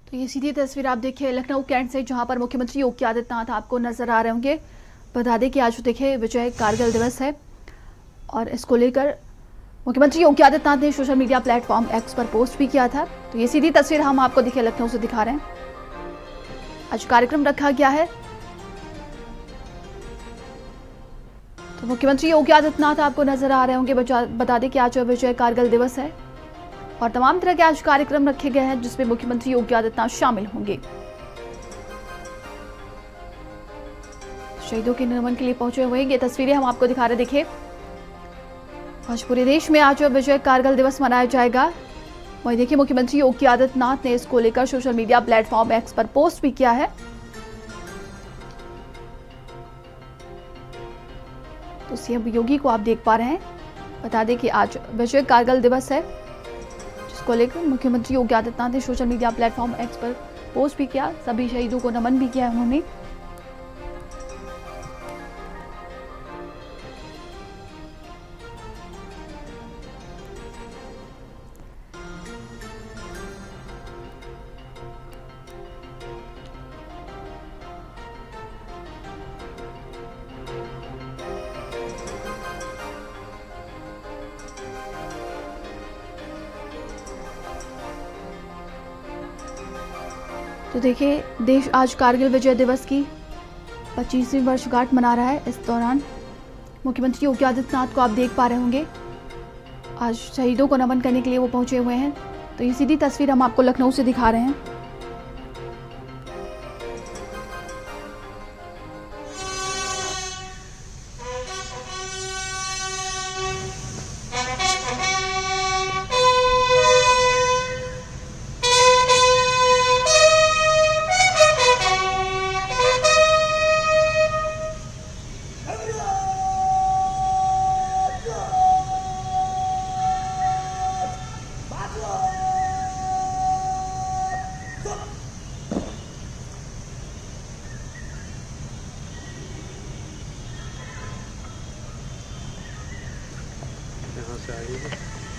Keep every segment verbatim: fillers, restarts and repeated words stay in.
तो ये सीधी तस्वीर आप देखिए लखनऊ कैंट से, जहां पर मुख्यमंत्री योगी आदित्यनाथ आपको नजर आ रहे होंगे। बता दें कि आज देखिए विजय कारगिल दिवस है और इसको लेकर मुख्यमंत्री योगी आदित्यनाथ ने सोशल मीडिया प्लेटफॉर्म एक्स पर पोस्ट भी किया था। तो ये सीधी तस्वीर हम आपको देखिए लखनऊ से दिखा रहे हैं। आज कार्यक्रम रखा गया है तो मुख्यमंत्री योगी आदित्यनाथ आपको नजर आ रहे होंगे। बता दें कि आज विजय कारगिल दिवस है और तमाम तरह के आज कार्यक्रम रखे गए हैं जिसमें मुख्यमंत्री योगी आदित्यनाथ शामिल होंगे। शहीदों के नमन के लिए पहुंचे हुए ये तस्वीरें हम आपको दिखा रहे। देखिए आज पूरे देश में आज विजय कारगिल दिवस मनाया जाएगा। वहीं देखिए मुख्यमंत्री योगी आदित्यनाथ ने इसको लेकर सोशल मीडिया प्लेटफॉर्म एक्स पर पोस्ट भी किया है। तो सीएम योगी को आप देख पा रहे हैं। बता दें कि आज विजय कारगिल दिवस है जिसको लेकर मुख्यमंत्री योगी आदित्यनाथ ने सोशल मीडिया प्लेटफॉर्म एक्स पर पोस्ट भी किया। सभी शहीदों को नमन भी किया उन्होंने। तो देखिए देश आज कारगिल विजय दिवस की पच्चीसवीं वर्षगांठ मना रहा है। इस दौरान मुख्यमंत्री योगी आदित्यनाथ को आप देख पा रहे होंगे। आज शहीदों को नमन करने के लिए वो पहुंचे हुए हैं। तो ये सीधी तस्वीर हम आपको लखनऊ से दिखा रहे हैं। यहाँ से आई है।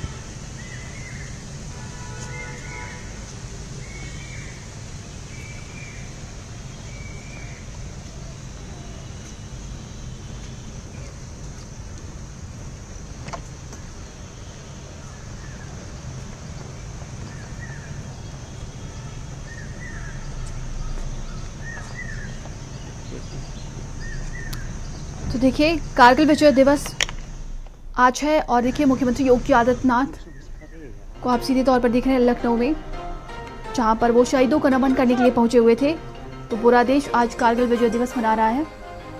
तो देखिए कारगिल विजय दिवस आज है और देखिए मुख्यमंत्री योगी आदित्यनाथ को आप सीधे तौर पर देख रहे हैं लखनऊ में, जहां पर वो शहीदों को नमन करने के लिए पहुंचे हुए थे। तो पूरा देश आज कारगिल विजय दिवस मना रहा है।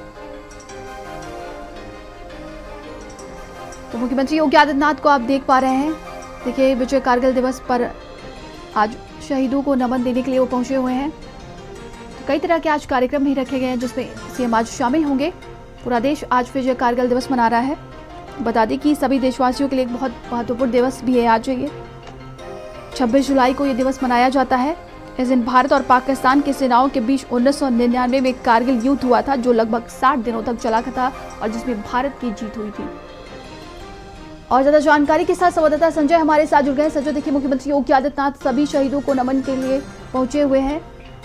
तो मुख्यमंत्री योगी आदित्यनाथ को आप देख पा रहे हैं। देखिए विजय कारगिल दिवस पर आज शहीदों को नमन देने के लिए वो पहुंचे हुए हैं। तो कई तरह के आज कार्यक्रम भी रखे गए हैं जिसमें सीएम आज शामिल होंगे। पूरा देश आज विजय कारगिल दिवस मना रहा है। बता दें कि सभी देशवासियों के लिए एक बहुत महत्वपूर्ण दिवस भी है आज। ये छब्बीस जुलाई को ये दिवस मनाया जाता है। इस दिन भारत और पाकिस्तान की सेनाओं के बीच उन्नीस सौ निन्यानवे में कारगिल युद्ध हुआ था, जो लगभग साठ दिनों तक चला था और जिसमें भारत की जीत हुई थी। और ज्यादा जानकारी के साथ संवाददाता संजय हमारे साथ जुड़ गए। संजय, देखिए मुख्यमंत्री योगी आदित्यनाथ सभी शहीदों को नमन के लिए पहुंचे हुए हैं।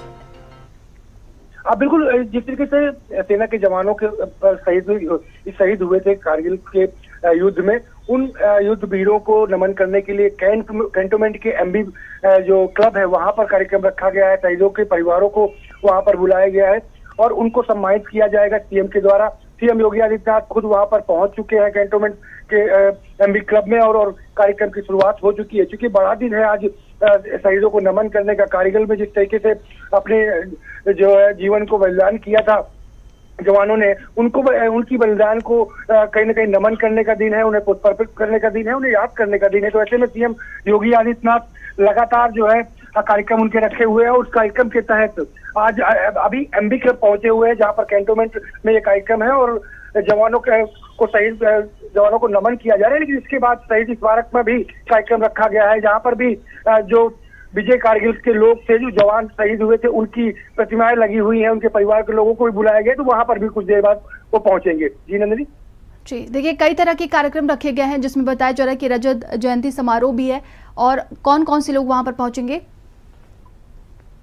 आप बिल्कुल जिस तरीके से सेना के जवानों के शहीद शहीद हुए थे कारगिल के युद्ध में, उन युद्ध वीरों को नमन करने के लिए कैंट कैंटोनमेंट के एमबी जो क्लब है वहां पर कार्यक्रम रखा गया है। शहीदों के परिवारों को वहां पर बुलाया गया है और उनको सम्मानित किया जाएगा सीएम के द्वारा। सीएम योगी आदित्यनाथ खुद वहां पर पहुंच चुके हैं कैंटोनमेंट के एमबी क्लब में और, और कार्यक्रम की शुरुआत हो चुकी है। क्योंकि बड़ा दिन है आज शहीदों को नमन करने का। कारगिल में जिस तरीके से अपने जो है जीवन को बलिदान किया था जवानों ने, उनको उनकी बलिदान को कहीं ना कहीं नमन करने का दिन है, उन्हें पुष्पार्पित करने का दिन है, उन्हें याद करने का दिन है। तो ऐसे में सीएम योगी आदित्यनाथ लगातार जो है कार्यक्रम उनके रखे हुए हैं। उस कार्यक्रम के तहत आज अभी एमबी क्लब पहुंचे हुए हैं जहां पर कैंटोनमेंट में ये कार्यक्रम है और जवानों के को शहीद जवानों को नमन किया जा रहा है। लेकिन इसके बाद शहीद स्मारक में भी कार्यक्रम रखा गया है जहां पर भी जो विजय कारगिल के लोग थे, जो जवान शहीद हुए थे, उनकी प्रतिमाएं लगी हुई हैं, उनके परिवार के लोगों को भी बुलाया गया। तो वहां पर भी कुछ देर बाद वो पहुंचेंगे। जी नंदिनी जी, देखिए कई तरह के कार्यक्रम रखे गए हैं जिसमें बताया जा रहा है कि रजत जयंती समारोह भी है। और कौन कौन से लोग वहां पर पहुंचेंगे?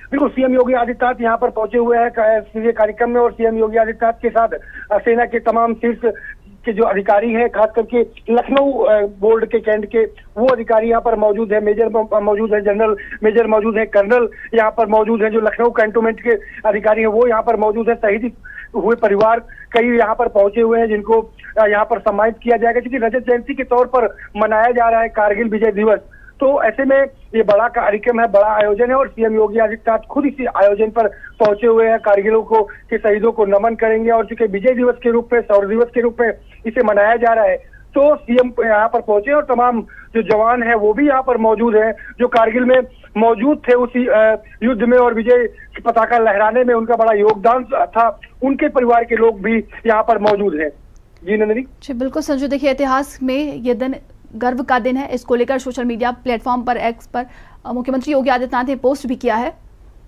बिल्कुल सीएम योगी आदित्यनाथ यहाँ पर पहुंचे हुए हैं सीधे कार्यक्रम में, और सीएम योगी आदित्यनाथ के साथ सेना के तमाम शीर्ष के जो अधिकारी हैं, खास करके लखनऊ बोर्ड के कैंट के वो अधिकारी यहाँ पर मौजूद है, मेजर मौजूद है, जनरल मेजर मौजूद है, कर्नल यहाँ पर मौजूद है, जो लखनऊ कैंटोनमेंट के अधिकारी हैं वो यहाँ पर मौजूद है। शहीद हुए परिवार कई यहाँ पर पहुंचे हुए हैं जिनको यहाँ पर सम्मानित किया जाएगा, क्योंकि रजत जयंती के तौर पर मनाया जा रहा है कारगिल विजय दिवस। तो ऐसे में ये बड़ा कार्यक्रम है, बड़ा आयोजन है, और सीएम योगी आदित्यनाथ खुद इसी आयोजन पर पहुंचे हुए हैं। कारगिलों को के शहीदों को नमन करेंगे, और चूंकि विजय दिवस के रूप में, शौर्य दिवस के रूप में इसे मनाया जा रहा है, तो सीएम यहाँ पर पहुंचे और तमाम जो जवान हैं वो भी यहाँ पर मौजूद हैं, जो कारगिल में मौजूद थे उसी युद्ध में और विजय की पताका लहराने में उनका बड़ा योगदान था, उनके परिवार के लोग भी यहाँ पर मौजूद हैं। जी नंदिनी। जी बिल्कुल संजू, देखिए इतिहास में ये दिन गर्व का दिन है। इसको लेकर सोशल मीडिया प्लेटफॉर्म पर एक्स पर मुख्यमंत्री योगी आदित्यनाथ ने पोस्ट भी किया है।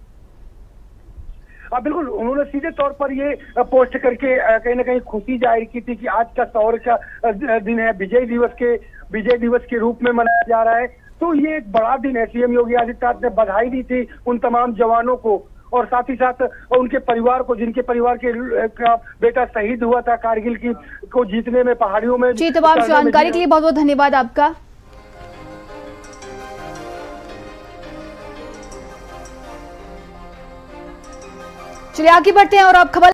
हाँ बिल्कुल, उन्होंने सीधे तौर पर ये पोस्ट करके कहीं ना कहीं खुशी जाहिर की थी कि आज का शौर्य का दिन है, विजय दिवस के विजय दिवस के रूप में मनाया जा रहा है, तो ये एक बड़ा दिन है। सीएम योगी आदित्यनाथ ने बधाई दी थी उन तमाम जवानों को, और साथ ही साथ उनके परिवार को, जिनके परिवार के का बेटा शहीद हुआ था कारगिल की को जीतने में, पहाड़ियों में। जी, तमाम जानकारी के लिए बहुत बहुत धन्यवाद आपका। चलिए आगे बढ़ते हैं और अब खबर